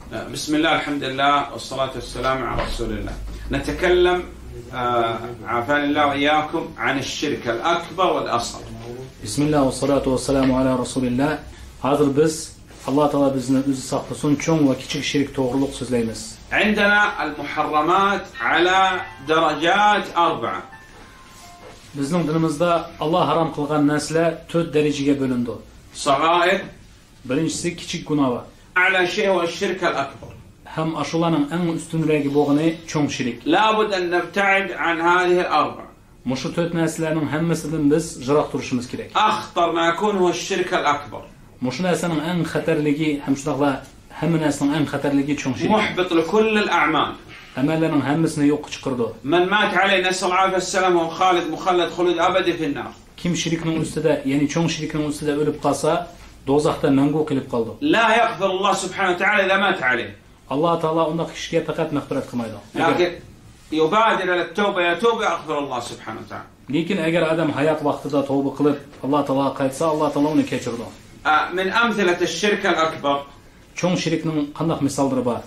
بسم الله الحمد لله والصلاة والسلام على رسول الله. نتكلم عافاني الله وإياكم عن الشرك الأكبر والأصغر. بسم الله والصلاة والسلام على رسول الله. Hazır biz Allah Teala bizni özü saklasın çoğun ve küçük şirk doğruluk sözleyimiz. عندنا المحرمات على درجات 4. Bizning dinimizde Allah haram kılgan nesle 4 dereceye bölündü. صغائر. Birincisi küçük günah var. أعلى شيء هو الشرك الأكبر. Hem aşılanın en üstünlüğü boğunu çoğun şirk. لابد أن نبتعد عن هذه الأربع. Muşu 4 neslerin hemmesinden biz jırak duruşumuz gerek. أخطر ما يكون هو الشرك الأكبر. Muşu neslenin en xatarligi hem şunakla hem neslenin en xatarligi çoğun şirk. محبط لكل الأعمال. Amellerin hemmesini yok çıkardı. من مات عليه نسأل الله العافية والسلام هو خالد مخلد خلود أبدي في النار. Kim şirkinin üstüde yani çoğun şirkinin üstüde ölüp kalsa dozakta mengu kılıp kaldı. لا يغفر الله سبحانه وتعالى إذا مات عليه. Allah Teala onda kişiye fakat mağfiret kılmaydı. لكن يبادر إلى التوبة يتوب يغفر الله سبحانه وتعالى. Lekin eğer adam hayat vaktida tövbe kılıp Allah Teala kaytsa Allah Teala onu keçirdi. من أمثلة الشرك الأكبر. Çoğun şirkinin kandak misalları var.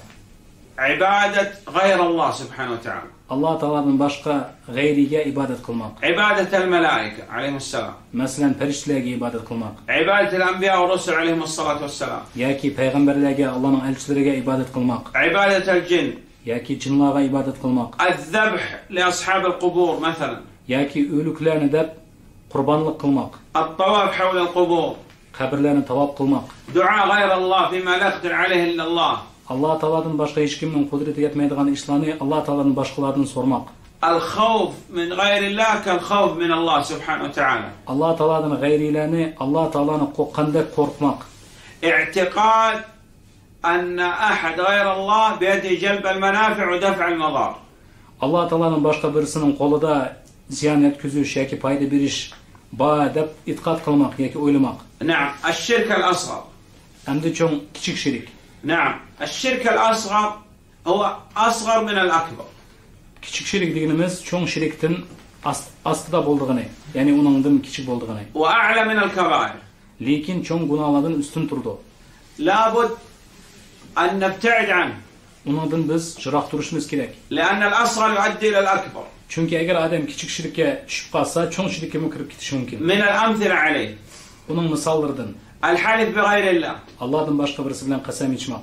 عبادة غير الله سبحانه وتعالى. Allah Teala'nın başka gayriye ibadet kılmak. عبادة الملائكة عليهم السلام. Mesela periştlerge ibadet kılmak. عبادة الأنبياء والرسل عليهم الصلاة والسلام. Ya ki peygamberlerge Allah'ın elçilerine ibadet kılmak. عبادة الجن. Ya ki cinlara ibadet kılmak. الذبح لأصحاب القبور مثلا. Ya ki ölüklerini de kurbanlık kılmak. الطواف حول القبور. Kabirlerini tavaf kılmak. دعاء غير الله فيما لا يقدر عليه إلا الله. Allah Teala'dan başka hiç kiminin kudreti yetmeydiği işlerini Allah Teala'nın başkalarından sormak. الخوف من غير الله كالخوف من الله سبحانه وتعالى. Allah Teala'dan gayrilerini Allah Teala'nın korkkandak korkmak. اعتقاد أن أحد غير الله بيده جلب المنافع ودفع المضار. Allah Teala'nın başka birisinin kolunda ziyan etküzüş ya ki payda bir iş ba dep itikat kılmak ya ki oylamak. نعم الشرك الأصغر. Hem de çoğun küçük şirk. نعم الشرك الأصغر هو أصغر من الأكبر. Küçük şirk dediğimiz çoğun şirktin aslıda bulduğunu yani onundan küçük bulduğunu. وأعلى من الكبائر. Lekin çoğun günahlardan üstün durdu. لابد أن نبتعد عنه. Onundan biz jırak duruşumuz gerek. لأن الأصغر يؤدي إلى الأكبر. Çünkü eğer adam küçük şirke düşüp kalsa çoğun şirke mükürüp gitiş mümkün. من الأمثلة عليه. Onun misallarından. الحلف بغير الله. Allah'tan başka birisi bilen kasem içmek.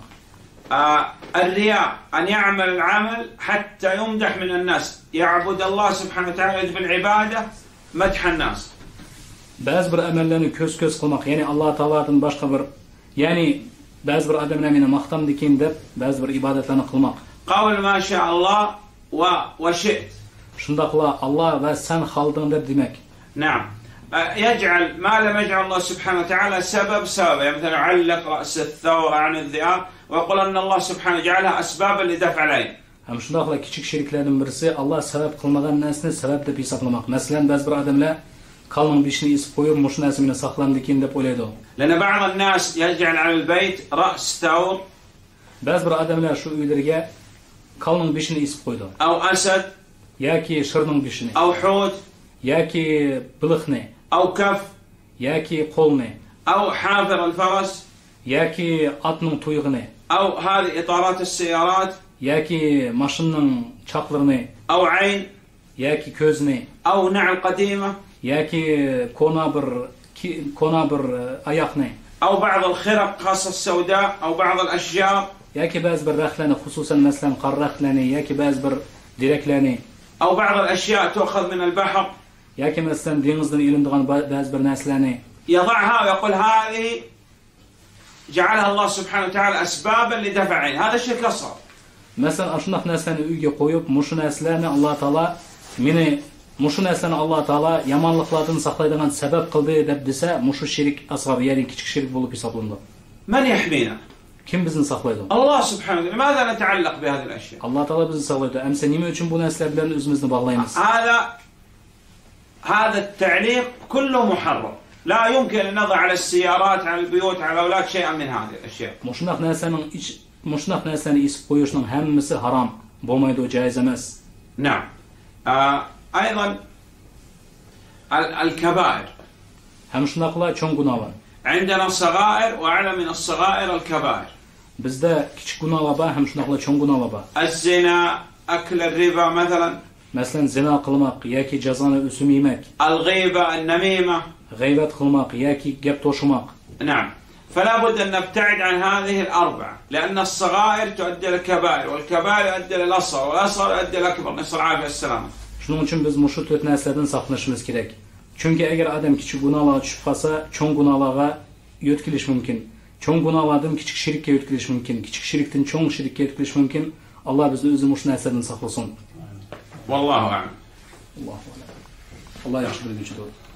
الرياء أن يعمل العمل حتى يمدح من الناس يعبد الله سبحانه وتعالى بالعبادة مدح الناس. Bazı bir amellerini köz kılmak yani Allah Teala'dan başka bir yani bazı bir adamın emine maqtam dikin deb bazı bir ibadetlerini kılmak. قول ما شاء الله وشئت. Şundaqla Allah ve sen haldın deb demek. نعم. يجعل ما لم يجعل الله سبحانه وتعالى سبب يعني مثلا علق رأس الثور عن الذئاب ويقول أن الله سبحانه جعلها أسبابا لدفع العين. Hem şundaqla küçük şirklerden birisi Allah sebep kılmagan narsani sebep deb hesaplamak. Mesela bazı bir adamlar kalın bişini isip koyup muşun narsini saqlandı dikin deb o'ylaydi. لأن بعض الناس يجعل على البيت رأس ثور. Bazı bir adamlar şu uylarga kalın bişini isip koydu. أو أسد. Ya ki şırның bişini. أو حوت. Ya ki bılıqni. أو كف. Ya ki qolni. أو حافر الفرس. Ya ki atның tuyğuni. أو هذه إطارات السيارات. Ya ki maşınның çaqlarını. أو عين. Ya ki közni. أو نعل قديمة. Ya ki kona bir ayaqni. أو بعض الخرق خاصة السوداء أو بعض الأشجار. Ya ki bazı bir rəxtlərini, xüsusən məsələn qar rəxtlərini, ya ki bazı bir direklərini. أو بعض الأشياء تؤخذ من البحر. Ya ki məsələn denizdən ilindiğən bazı bir nəslərini. يضعها ويقول هذه جعلها الله سبحانه وتعالى أسبابا لدفع عين. هذا شرك أصغر. Məsələn aşındaq nəslərini uyga qoyub, muşu nəslərini Allah Taala meni muşu nəslərini Allah Taala yamanlıqlardan saqlaydığan səbəb qıldı deyə desə, muşu şirk asğar, yəni kiçik şirk olub hesablandı. من يحمينا؟ Kim bizni saqlaydı? الله سبحانه وتعالى. لماذا نتعلق بهذه الأشياء؟ Allah Taala bizni saqlaydı. Əmsə niyə üçün bu nəslər bilan özümüzni bağlayırıq? هذا التعليق كله محرم. لا يمكن أن نضع على السيارات على البيوت على الأولاد شيئا من هذه الأشياء. Muşunaq nəsəni isip qoyuşunun həmmisi haram. Bolmaydı o caiz emas. نعم. أيضا الكبائر. Hem şunaqla çoğun günah var. عندنا الصغائر وأعلى من الصغائر الكبائر. Bizda kichik gunohlar bor, ham shunaqla cho'ng gunohlar bor. الزنا، أكل الربا مثلا، Masalan, zina qilmoq yoki jazoni o'sim yemak, الغيبة، النميمة. g'iybat qilmoq yoki gap to'shimoq. نعم. فلا بد أن نبتعد عن هذه الأربعة، لأن الصغائر تؤدي إلى الكبائر، والكبائر يؤدي إلى الأصغر، والأصغر يؤدي إلى الأكبر. نسأل العافية والسلامة. Shuning uchun biz mushu 4 narsadan saqlanishimiz kerak. Chunki agar odam kichik gunohlarga tushib qolsa, cho'ng gunohlarga yo'tkilish mumkin. Cho'ng gunohlardan kichik shirkka yo'tkilish mumkin. Kichik shirkdan cho'ng shirkka yo'tkilish mumkin. Alloh bizni o'zi mushu narsadan saqlasin. والله أعلم. Alloh yaxshi biluvchidir.